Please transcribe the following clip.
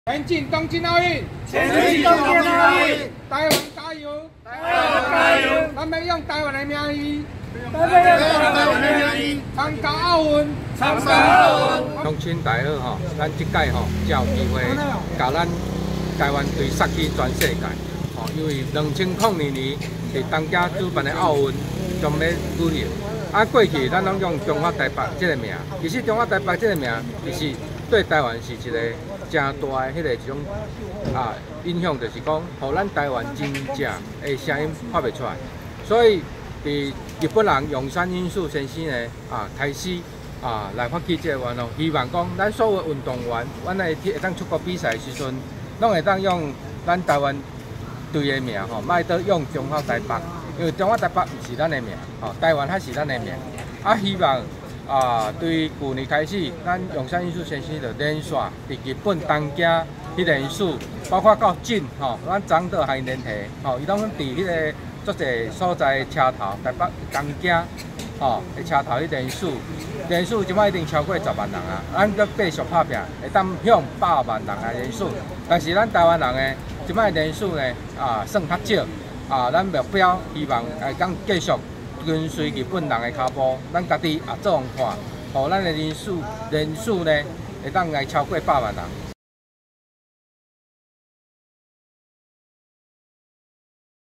前进东京奥运！ 前进东京奥运！ 台湾加油！ 台湾加油！ 咱要用台湾的名义， 咱要用台湾的名义参加奥运！ 参加奥运！ 乡亲大好吼，咱即届吼才有机会，甲咱台湾队杀去全世界。吼，因为2002年伫东京主办的奥运将要举行。啊，过去咱拢用中华台北这个名，其实中华台北这个名，其实对台湾是一个真大的一种影响，就是讲，互咱台湾真正的声音发袂出来。所以，伫日本人永山英树先生呢开始来发起这个运动，希望讲咱所有运动员，阮会当出国比赛的时阵，拢会当用咱台湾队的名吼，莫得用中华台北。因为中华台北毋是咱的名，台湾还是咱的名。希望对去年开始，咱永山艺术先生就连续伫日本东京迄个数，包括到进咱长岛还连提，伊拢伫迄个足侪所在车头，台北、东京，的车头迄人数即摆一定超过10万人啊！咱搁继续拍拼，会当向100万人的人数。但是咱台湾人的即摆人数呢，算较少。咱目标希望讲继续跟随日本人的脚步，咱家己也做看，互咱的人数呢会当来超过100万人。